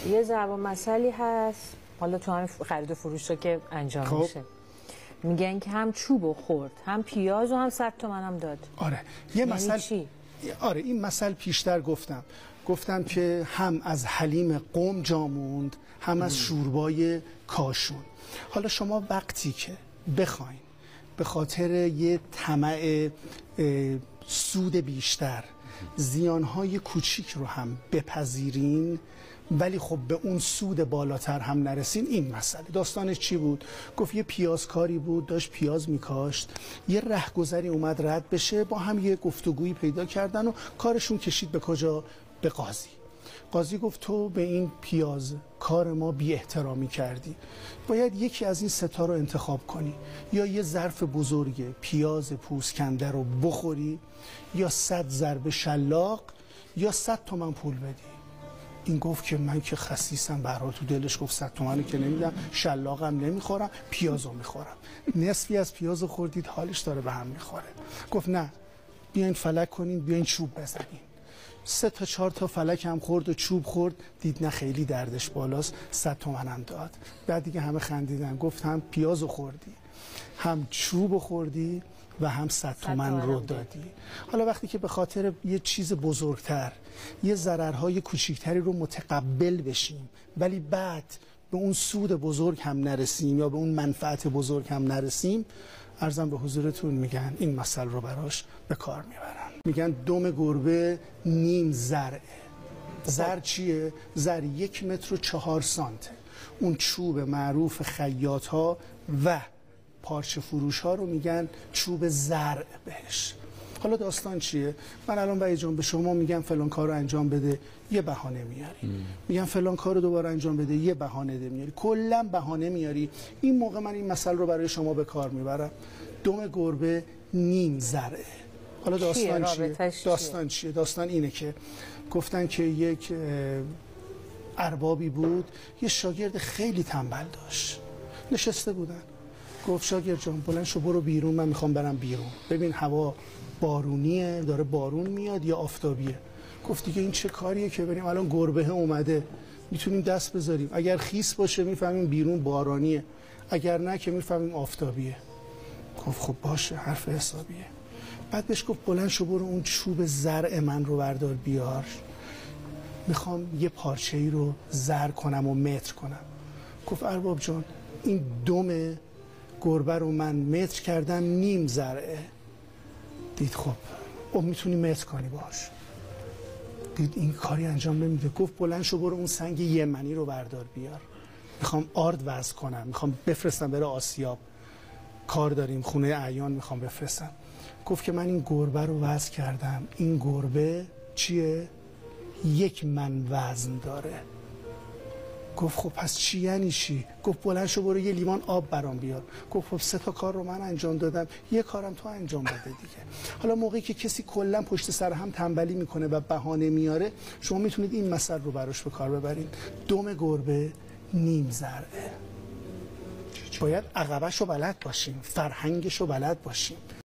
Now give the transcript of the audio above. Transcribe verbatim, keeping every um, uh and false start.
یه ضرب المثلی هست، حالا تو همین خرید و فروش رو که انجام خب. میشه، میگن که هم چوب خورد، هم پیاز و هم صد تومن هم داد. آره یه یعنی مثل چی؟ آره این مثل پیشتر گفتم گفتم که هم از حلیم قم جا موند، هم از شوربای کاشون. حالا شما وقتی که بخواین به خاطر یه طمع سود بیشتر زیانهای کوچیک رو هم بپذیرین ولی خب به اون سود بالاتر هم نرسین، این مسئله. داستانش چی بود؟ گفت یه پیازکاری بود داشت پیاز میکاشت، یه رهگذری اومد رد بشه، با هم یه گفتگویی پیدا کردن و کارشون کشید به کجا؟ به قاضی. قاضی گفت تو به این پیاز کار ما بی احترامی کردی، باید یکی از این ستا رو انتخاب کنی، یا یه ظرف بزرگ پیاز پوست کنده رو بخوری، یا صد ضربه شلاق، یا صد تومن پول بدی. این گفت که من که خسیسم، به هر حال تو دلش گفت صد تومنو که نمیدم، شلاقم نمیخورم، پیازو میخورم. نصفی از پیازو خوردید حالش داره به هم میخوره. گفت نه، بیاین فلک کنین، بیاین چوب بزنین. سه تا چهار تا فلک هم خورد و چوب خورد، دید نه خیلی دردش بالاست، صد تومن هم داد. بعد دیگه همه خندیدن، گفت هم پیازو خوردی، هم چوب خوردی و هم صد تومن رو دادی. حالا وقتی که به خاطر یه چیز بزرگتر یه ضررهای کوچیکتری رو متقبل بشیم ولی بعد به اون سود بزرگ هم نرسیم یا به اون منفعت بزرگ هم نرسیم، عرضم به حضورتون میگن این مثل رو براش به کار میبرن. میگن دم گربه نیم زرعه. زر چیه؟ زر یک متر و چهار سانته. اون چوب معروف خیاط ها و پارچه فروش ها رو میگن چوب زرع بهش. حالا داستان چیه؟ من الان بایی جان به شما میگم فلان کار رو انجام بده، یه بهانه میاری. میگم فلان کار رو دوباره انجام بده، یه بهانه میاری. کلا بهانه میاری. این موقع من این مثل رو برای شما به کار میبرم. دم گربه نیم زرعه. حالا داستان چیه؟ داستان چیه؟ داستان اینه که گفتن که یک اربابی بود، یه شاگرد خیلی تنبل داشت. نشسته بودن. گفت شاگرد جان بلند شو برو بیرون، من میخوام برم بیرون. ببین هوا بارونیه، داره بارون میاد یا آفتابیه. گفت دیگه این چه کاریه که بریم، الان گربه اومده میتونیم دست بذاریم، اگر خیس باشه میفهمیم بیرون بارانیه، اگر نه که میفهمیم آفتابیه. گفت خب باشه، حرف حسابیه. بعد بهش گفت بلند شو برو اون چوب زرع من رو بردار بیار، میخوام یه پارچه ای رو زرع کنم و متر کنم. گفت ارباب جان این دم گربه رو من متر کردم نیم زرعه. دید خب او میتونی متر کنی باش. دید این کاری انجام نمیده. گفت بلند شو برو اون سنگ یمنی رو بردار بیار، میخوام آرد وزن کنم، میخوام بفرستم بره آسیاب، کار داریم خونه اعیان میخوام بفرستم. گفت که من این گربه رو وزن کردم، این گربه چیه؟ یک من وزن داره. گفت خب پس چی یعنی چی؟ گفت بلند شو برو یه لیوان آب برام بیار. گفت خب سه تا کار رو من انجام دادم، یه کارم تو انجام بده دیگه. حالا موقعی که کسی کلا پشت سر هم تنبلی میکنه و بهانه میاره، شما میتونید این مثل رو براش به کار ببرین. دم گربه نیم زرعه. باید عقبش رو بلد باشیم، فرهنگش رو بلد باشیم.